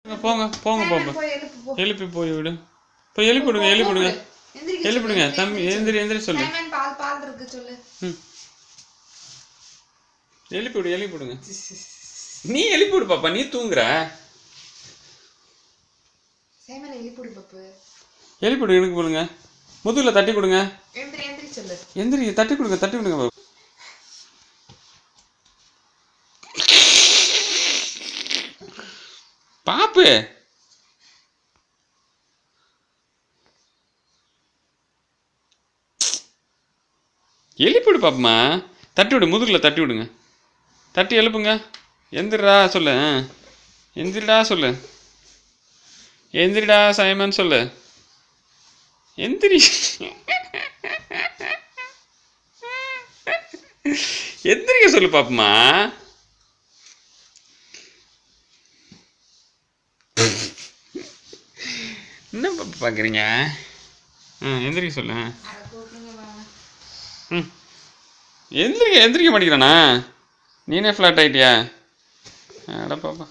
போங்க போங்க பாப்பா. எழுப்பி போய் விடு. போய் எழுப்பி விடுங்க, எழுப்பி விடுங்க, எழுப்பி விடுங்க. தம்பி எந்திரி எந்திரி சொல்லு. பால் இருக்கு சொல்லு. எழுப்பி விடு, எழுப்பி விடுங்க. நீ எழுப்பி விடு பாப்பா, நீ தூங்குற. எழுப்பி விடு, எனக்கு போடுங்க. முதுகுல தட்டி கொடுங்க. எந்திரி, தட்டி கொடுங்க, தட்டி விடுங்க. பாப்பு எழுப்பிவிடு பாப்பமா. தட்டி விடு, முதுகுல தட்டி விடுங்க. தட்டி எழுப்புங்க. எந்திரிடா சொல்லு. எந்திரிடா சொல்லு. எந்திரிடா சைமன் சொல்லு. எந்திரி. எந்திரிக்க சொல்லு பாப்பமா. என்ன பாப்பா பார்க்குறீங்க? எந்திரிக்க சொல்லு. எந்திரிக்க மாட்டேங்கிறானா? நீனே ஃப்ளாட் ஆகிட்டியா? அட பாப்பா.